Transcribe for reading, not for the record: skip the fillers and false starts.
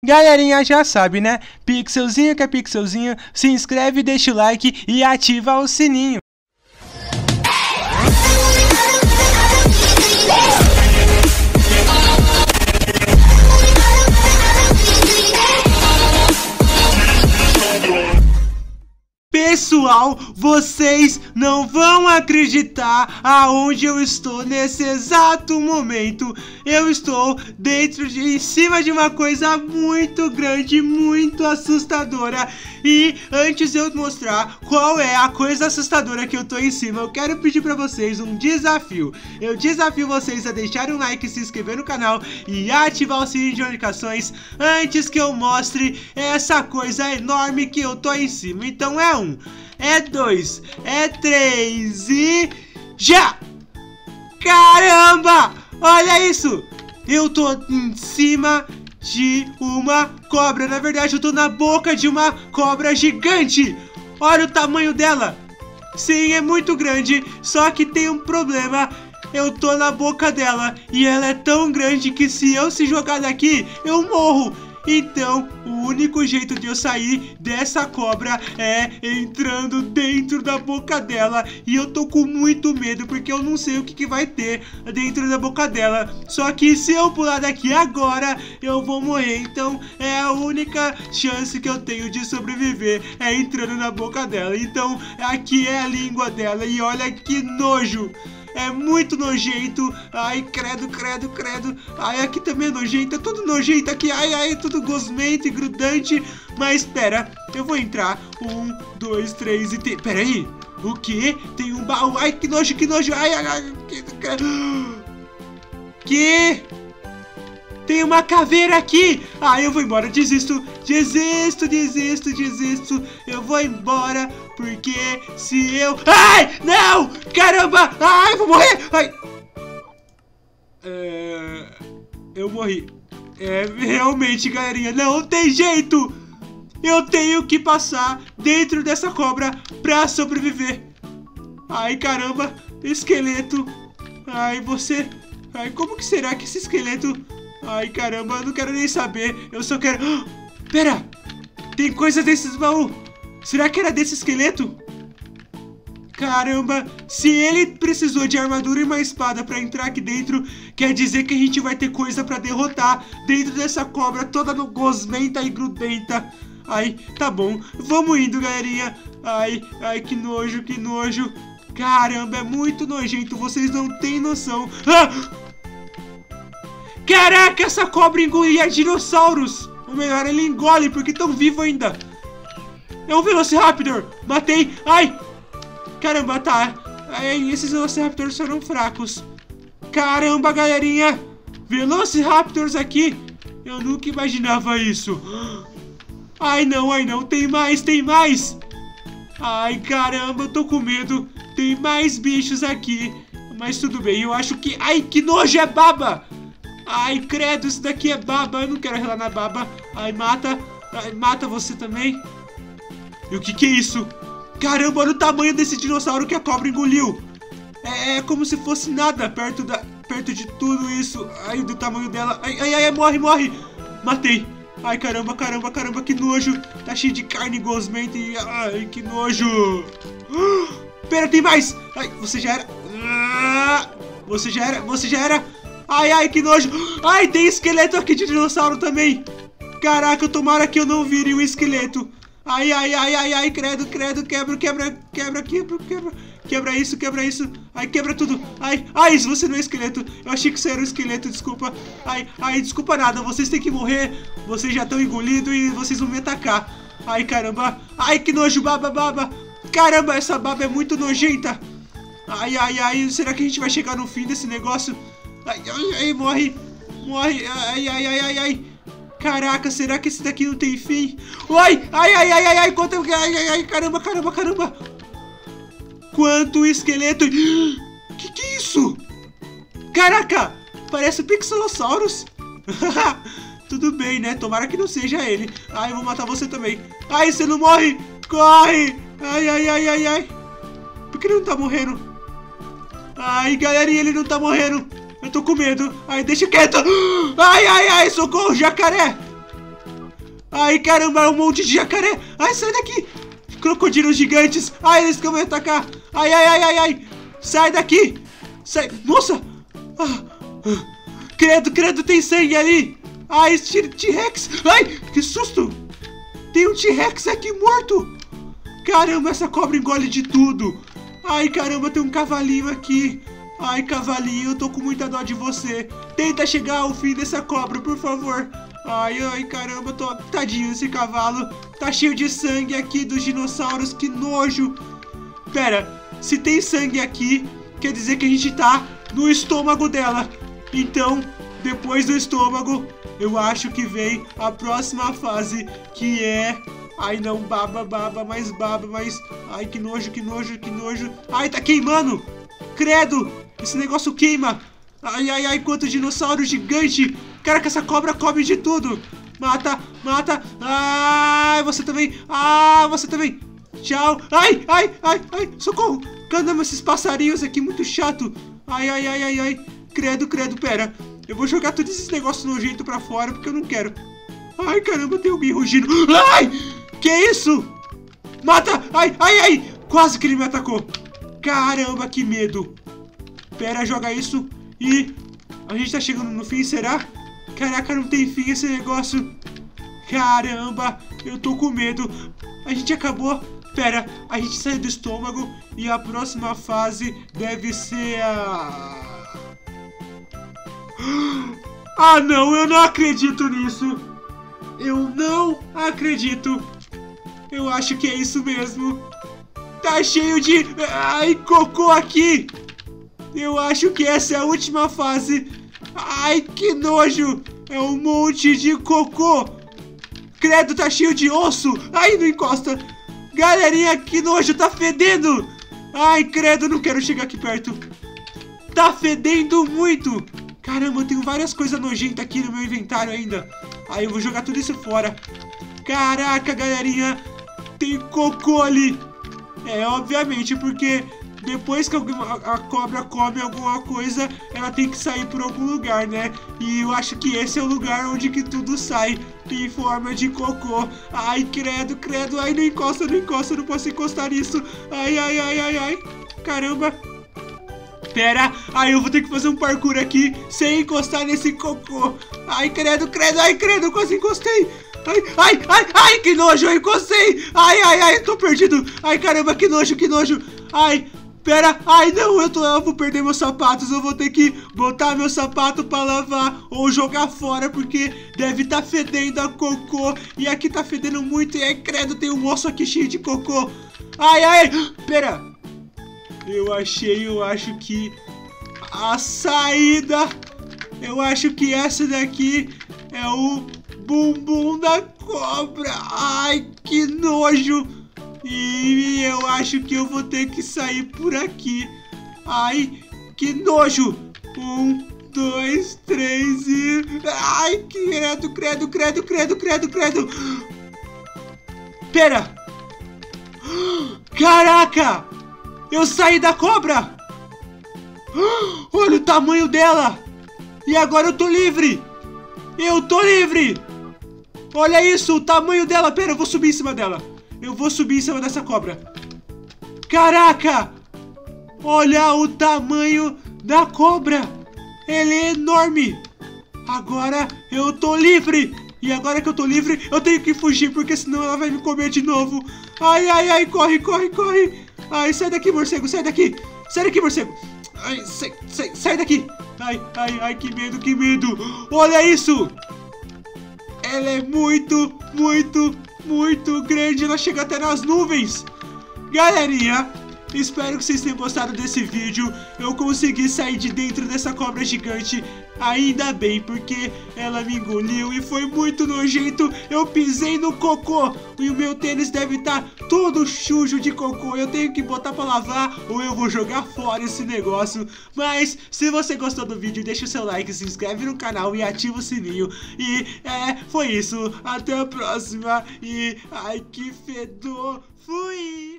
Galerinha já sabe, né? Pixelzinho que é pixelzinho, se inscreve, deixa o like e ativa o sininho. Pessoal, vocês não vão acreditar aonde eu estou nesse exato momento. Eu estou em cima de uma coisa muito grande, muito assustadora. E antes de eu mostrar qual é a coisa assustadora que eu tô em cima, eu quero pedir pra vocês um desafio. Eu desafio vocês a deixarem um like, se inscrever no canal e ativar o sininho de notificações antes que eu mostre essa coisa enorme que eu tô em cima. Então é 1, é 2, é 3 e... já! Caramba! Olha isso! Eu tô em cima de uma cobra. Na verdade, eu tô na boca de uma cobra gigante. Olha o tamanho dela. Sim, é muito grande. Só que tem um problema. Eu tô na boca dela e ela é tão grande que se eu se jogar daqui, eu morro. Então, o único jeito de eu sair dessa cobra é entrando dentro da boca dela. E eu tô com muito medo, porque eu não sei o que vai ter dentro da boca dela. Só que se eu pular daqui agora, eu vou morrer. Então, é a única chance que eu tenho de sobreviver, é entrando na boca dela. Então, aqui é a língua dela e olha que nojo. É muito nojento. Ai, credo, credo, credo. Ai, aqui também é nojento. É tudo nojento aqui. Ai, ai, tudo gosmento e grudante. Mas, pera, eu vou entrar. 1, 2, 3 e... Pera aí. O quê? Tem um baú. Ai, que nojo, que nojo. Ai, ai, ai. Que? Tem uma caveira aqui. Ah, eu vou embora. Desisto. Desisto, desisto, desisto. Eu vou embora. Porque se eu... Ai, não! Caramba! Ai, vou morrer! Ai. Eu morri. Realmente, galerinha, não tem jeito! Eu tenho que passar dentro dessa cobra pra sobreviver. Ai, caramba! Esqueleto! Ai, você... Ai, como que será que esse esqueleto... Ai, caramba, eu não quero nem saber. Eu só quero... Pera! Tem coisa desses baús! Será que era desse esqueleto? Caramba, se ele precisou de armadura e uma espada pra entrar aqui dentro, quer dizer que a gente vai ter coisa pra derrotar dentro dessa cobra toda gosmenta e grudenta. Ai, tá bom, vamos indo, galerinha. Ai, ai, que nojo, que nojo. Caramba, é muito nojento, vocês não têm noção. Ah! Caraca, essa cobra engolia dinossauros. Ou melhor, ele engole porque estão vivos ainda. É um Velociraptor! Matei! Ai! Caramba, tá. Ai, esses Velociraptors foram fracos. Caramba, galerinha! Velociraptors aqui! Eu nunca imaginava isso. Ai, não. Tem mais, tem mais! Ai, caramba, eu tô com medo. Tem mais bichos aqui. Mas tudo bem, eu acho que... Ai, que nojo, é baba! Ai, credo, isso daqui é baba. Eu não quero relar na baba. Ai, mata. Ai, mata você também. E o que é isso? Caramba, olha o tamanho desse dinossauro que a cobra engoliu. É como se fosse nada perto de tudo isso. Ai, do tamanho dela. Ai, ai, ai, morre, morre. Matei. Ai, caramba, caramba, caramba, que nojo. Tá cheio de carne gosmenta e... Ai, que nojo. Pera, tem mais. Ai, você já era. Você já era, você já era. Ai, ai, que nojo. Ai, tem esqueleto aqui de dinossauro também. Caraca, tomara que eu não vire um esqueleto. Ai, ai, ai, ai, ai, credo, credo, quebra, quebra, quebra, quebra, quebra. Quebra isso, quebra isso. Ai, quebra tudo. Ai, ai, você não é esqueleto. Eu achei que você era um esqueleto, desculpa. Ai, ai, desculpa nada, vocês têm que morrer. Vocês já estão engolidos e vocês vão me atacar. Ai, caramba. Ai, que nojo, baba, baba. Caramba, essa baba é muito nojenta. Ai, ai, ai, será que a gente vai chegar no fim desse negócio? Ai, ai, ai, morre. Morre, ai, ai, ai, ai, ai. Caraca, será que esse daqui não tem fim? Ai, ai, ai, ai, ai, ai, quanto... Ai, ai, ai, caramba, caramba, caramba. Quanto esqueleto. Que é isso? Caraca, parece o Pixelosaurus. Tudo bem, né? Tomara que não seja ele. Ai, eu vou matar você também. Ai, você não morre. Corre. Ai, ai, ai, ai, ai. Por que ele não tá morrendo? Ai, galerinha, ele não tá morrendo. Eu tô com medo. Ai, deixa quieto. Ai, ai, ai, socorro, jacaré. Ai, caramba, um monte de jacaré. Ai, sai daqui. Crocodilos gigantes. Ai, eles que vão me atacar. Ai, ai, ai, ai, ai. Sai daqui. Sai. Nossa. Credo, credo, tem sangue ali. Ai, T-Rex. Ai, que susto. Tem um T-Rex aqui morto. Caramba, essa cobra engole de tudo. Ai, caramba, tem um cavalinho aqui. Ai, cavalinho, eu tô com muita dó de você. Tenta chegar ao fim dessa cobra, por favor. Ai, ai, caramba, tadinho esse cavalo. Tá cheio de sangue aqui dos dinossauros, que nojo. Pera, se tem sangue aqui, quer dizer que a gente tá no estômago dela. Então, depois do estômago, eu acho que vem a próxima fase, que é... Ai, não, baba, mais baba, mais... Ai, que nojo, que nojo, que nojo. Ai, tá queimando. Credo, esse negócio queima. Ai, ai, ai, quanto dinossauro gigante. Caraca, essa cobra come de tudo. Mata, mata. Ai, você também. Ah, você também. Tchau. Ai, ai, ai, ai, socorro. Caramba, esses passarinhos aqui, muito chato. Ai, ai, ai, ai, ai. Credo, credo, pera. Eu vou jogar todos esses negócios nojentos pra fora, porque eu não quero. Ai, caramba, tem alguém rugindo. Ai, que isso? Mata, ai, ai, ai. Quase que ele me atacou. Caramba, que medo. Pera, joga isso. E a gente tá chegando no fim, será? Caraca, não tem fim esse negócio. Caramba, eu tô com medo. A gente acabou. Pera, a gente saiu do estômago. E a próxima fase deve ser a... Ah, não, eu não acredito nisso. Eu não acredito. Eu acho que é isso mesmo. Tá cheio de... Ai, cocô aqui. Eu acho que essa é a última fase. Ai, que nojo. É um monte de cocô. Credo, tá cheio de osso. Ai, não encosta. Galerinha, que nojo, tá fedendo. Ai, credo, não quero chegar aqui perto. Tá fedendo muito. Caramba, eu tenho várias coisas nojentas aqui no meu inventário ainda. Aí eu vou jogar tudo isso fora. Caraca, galerinha. Tem cocô ali. É, obviamente, porque depois que a cobra come alguma coisa, ela tem que sair por algum lugar, né? E eu acho que esse é o lugar onde que tudo sai em forma de cocô. Ai, credo, credo. Ai, não encosta, não encosta. Não posso encostar nisso. Ai, ai, ai, ai, ai. Caramba. Pera, aí eu vou ter que fazer um parkour aqui sem encostar nesse cocô. Ai, credo, credo, ai, credo, quase encostei. Ai, ai, ai, ai, que nojo, eu encostei. Ai, ai, ai, tô perdido. Ai, caramba, que nojo, que nojo. Ai, pera, ai, não, eu vou perder meus sapatos. Eu vou ter que botar meu sapato pra lavar ou jogar fora, porque deve tá fedendo a cocô. E aqui tá fedendo muito, e ai, credo, tem um osso aqui cheio de cocô. Ai, ai, pera. Eu acho que a saída, eu acho que essa daqui é o bumbum da cobra. Ai, que nojo. E eu acho que eu vou ter que sair por aqui. Ai, que nojo. 1, 2, 3 e... Ai, credo, credo, credo, credo, credo, credo. Pera. Caraca. Eu saí da cobra! Olha o tamanho dela! E agora eu tô livre! Eu tô livre! Olha isso, o tamanho dela! Pera, eu vou subir em cima dela! Eu vou subir em cima dessa cobra! Caraca! Olha o tamanho da cobra! Ele é enorme! Agora eu tô livre! E agora que eu tô livre, eu tenho que fugir, porque senão ela vai me comer de novo! Ai, ai, ai, corre, corre, corre! Ai, sai daqui, morcego, sai daqui! Sai daqui, morcego! Ai, sai daqui! Ai, ai, ai, que medo, que medo! Olha isso! Ela é muito, muito, muito grande! Ela chega até nas nuvens! Galerinha, espero que vocês tenham gostado desse vídeo. Eu consegui sair de dentro dessa cobra gigante. Ainda bem, porque ela me engoliu e foi muito nojento. Eu pisei no cocô e o meu tênis deve estar todo sujo de cocô. Eu tenho que botar pra lavar ou eu vou jogar fora esse negócio. Mas se você gostou do vídeo, deixa o seu like, se inscreve no canal e ativa o sininho. E foi isso. Até a próxima. E ai, que fedor. Fui!